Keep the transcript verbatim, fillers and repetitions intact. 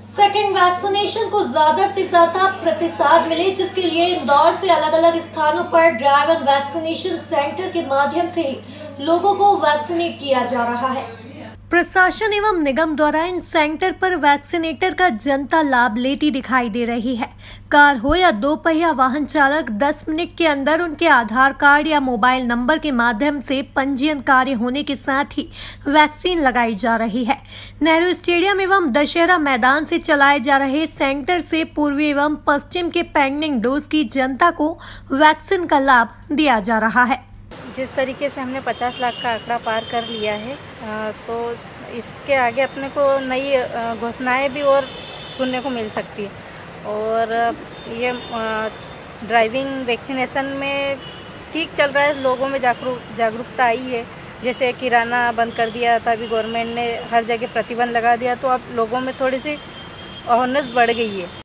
Second vaccination को ज्यादा से ज्यादा प्रतिसाद मिले, जिसके लिए इंदौर से अलग अलग स्थानों पर ड्राइव एंड वैक्सीनेशन सेंटर के माध्यम से लोगों को वैक्सीनेट किया जा रहा है। प्रशासन एवं निगम द्वारा इन सेंटर पर वैक्सीनेटर का जनता लाभ लेती दिखाई दे रही है। कार हो या दो पहिया वाहन चालक दस मिनट के अंदर उनके आधार कार्ड या मोबाइल नंबर के माध्यम से पंजीयन कार्य होने के साथ ही वैक्सीन लगाई जा रही है। नेहरू स्टेडियम एवं दशहरा मैदान से चलाए जा रहे सेंटर से पूर्वी एवं पश्चिम के पेंडिंग डोज की जनता को वैक्सीन का लाभ दिया जा रहा है। जिस तरीके से हमने पचास लाख का आंकड़ा पार कर लिया है, तो इसके आगे अपने को नई घोषणाएं भी और सुनने को मिल सकती है। और ये ड्राइविंग वैक्सीनेशन में ठीक चल रहा है, लोगों में जागरूक जागरूकता आई है। जैसे किराना बंद कर दिया था, अभी गवर्नमेंट ने हर जगह प्रतिबंध लगा दिया, तो अब लोगों में थोड़ी सी अवेयरनेस बढ़ गई है।